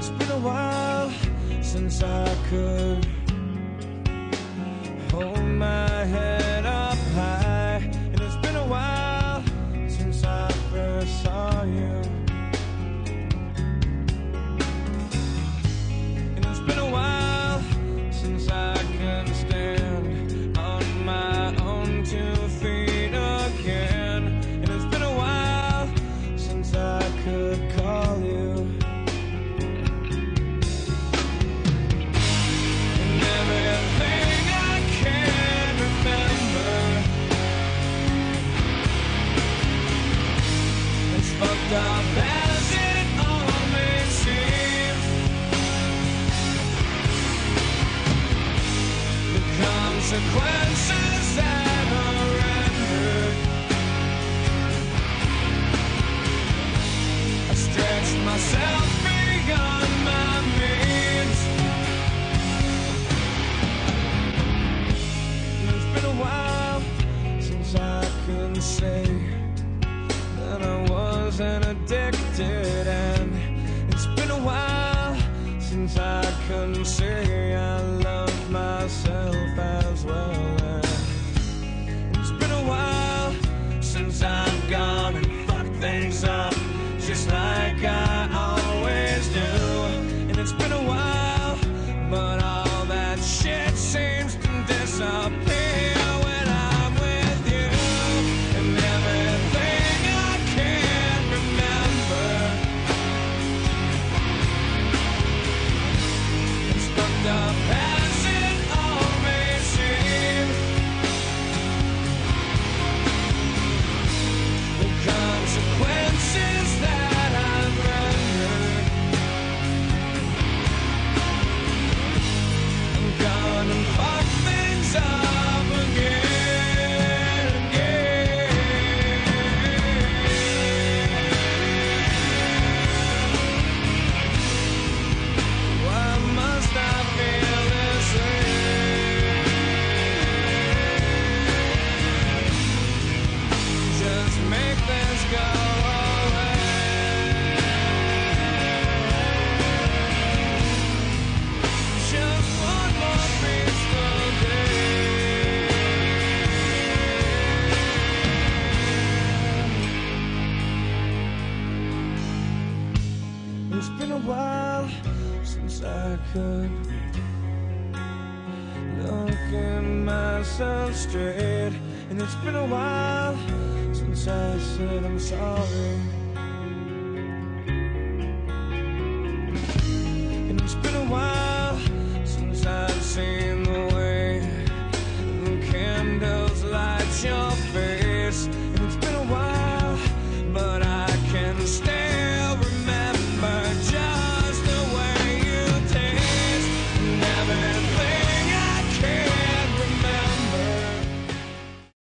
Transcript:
it's been a while since I could hold my head up high. And it's been a while since I first saw you. And it's been a while since I can stand on my own 2 feet again. And it's been a while since I could call you. And everything I can remember, as fucked up as it all may seem, the consequences that are rendered, I stretched myself beyond my means. And it's been a while since I can say that I wasn't addicted. And it's been a while since I can say I love myself as well. And it's been a while since I've gone and fucked things up just like I always do. And it's been a while, but all that shit seems to disappear when I'm with you. And everything I can remember, it's fucked up as it all may seem, the consequences that I've rendered, I'm gonna fuck things up again, yeah. Why must I feel this way? Just make this go away. Just one more peaceful day. It's been a while since I could look at myself straight. And it's been a while since I said I'm sorry.